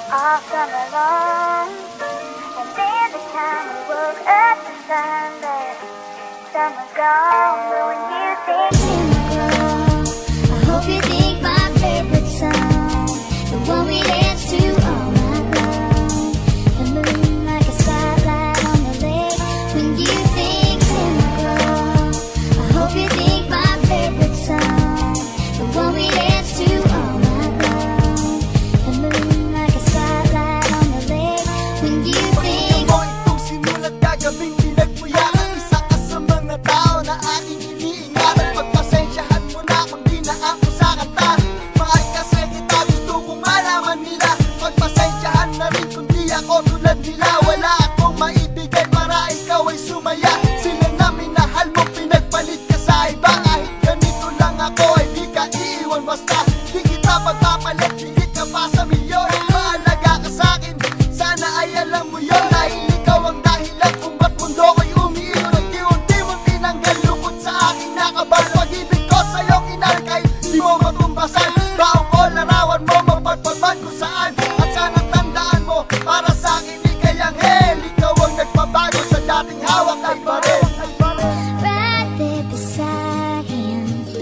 all summer long. And then the time we woke up to find that summer's gone. But when you think summer grow, I hope you think my favorite song, the one we dance to all night long. The moon like a spotlight on the lake. When you think summer grow, I hope you think my favorite song, the one we dance to all night long. The moon like a spotlight on the lake. When you think mo itong sinulat kagabing pinagpuyakan, isa ka sa mga tao na aking iniingatan. Pagpasensyahan mo na kung di na ako sa kanta. Mahal kasi kita, gusto kong malaman nila. Pagpasensyahan na rin kung di ako tulad nila. Wala akong maibigay para ikaw ay sumaya. Sila na minahal mo, pinagpalit ka sa iba. Kahit ganito lang ako ay di ka iiwan basta. Di kita pagpapalit, higit ka pa sa milyon. Mahalaga ka sa'kin, sana ay alam mo yun. Dahil ikaw ang dahilan kung ba't mundo ko'y umiinom. Nagtiunti mo tinanggal lungkot sa aking nakabal. Pag-ibig ko sa'yong inal kahit di mo matumbasan. Baon ko, larawan mo, mapagpagman ko saan. At sana tandaan mo, para sa'kin ikay anghel. Ikaw ang nagpabago sa dating hawak ay baril. right there beside him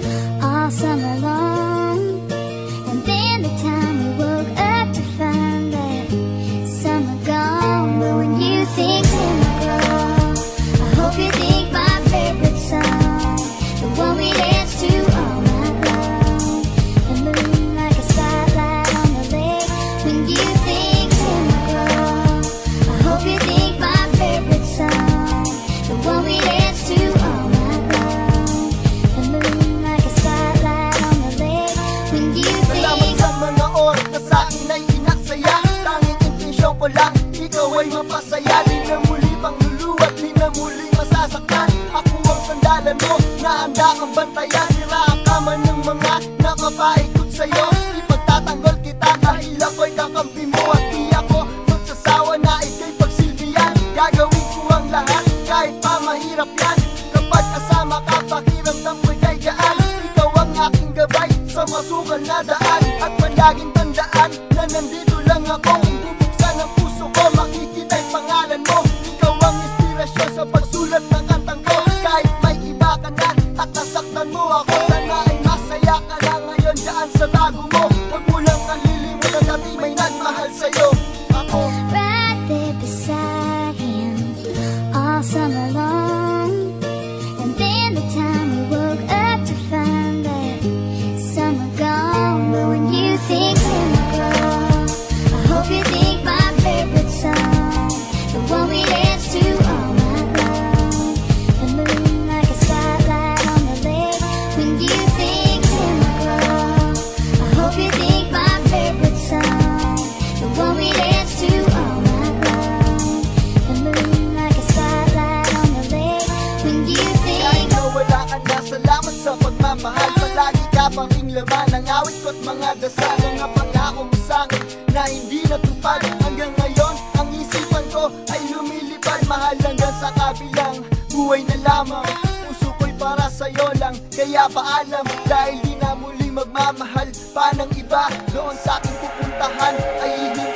all summer long. And then the time we woke up to find that summer gone. But when you think summer grow, I hope you think my favorite song, the one we dance to all night long. The moon like a spotlight on the lake. When you think summer grow, I hope you think my favorite song, the one we dance to all night long. The moon like a spotlight on the lake. When you Salamat think sa mga oras na sa'kin ay inaksaya. Tanging intensyon ko lang, ikaw ay mapasaya. Di na muli pang luluwat, di na muli masasaktan. Ako ang sandalan mo, na handa kang bantayan. Sira ka man ng mga nakapaikot sa'yo. Ipagtatanggol kita dahil ako'y kakampi mo. At di ako magsasawa na ika'y pagsilbihan. Gagawin ko ang lahat, kahit pa mahirap yan. Kapag kasama ka, pakiramdam ko'y kay gaan. Ikaw ang aking gabay sa masukal na daan. At palaging tandaan na nandito lang ako. Kung bubuksan ang puso ko, makikita yung pangalan mo. Ikaw ang inspirasyon sa pagsulat ng kantang ko. Kahit may iba ka na at nasaktan mo ako, sana ay masaya ka lang ngayon dyan sa bago mo. Huwag mo lang kalilimutan na di may nagmahal sa'yo. Ako right there beside him all summer long. And then the time we woke up to find that summer gone. But when you think summer grow, I hope you think my favorite song, the one we dance to all night long. The moon like a spotlight on the lake. When you think summer grow, I hope you think my favorite song, the one we dance to all night long. The moon like a spotlight on the lake. When you kahit think na wala ka na, salamat sa pagmamahal. Palagi ka pang laman ng awit ko't mga dasal. Mga pangako mo sa'kin na hindi natupad. Hanggang ngayon, ang isipan ko ay lumilipad. Mahal hanggang sa kabilang buhay na lamang. Puso ko'y para sa'yo lang, kaya paalam. Dahil di na muli magmamahal pa ng iba. Doon sa aking pupuntahan ay hihintay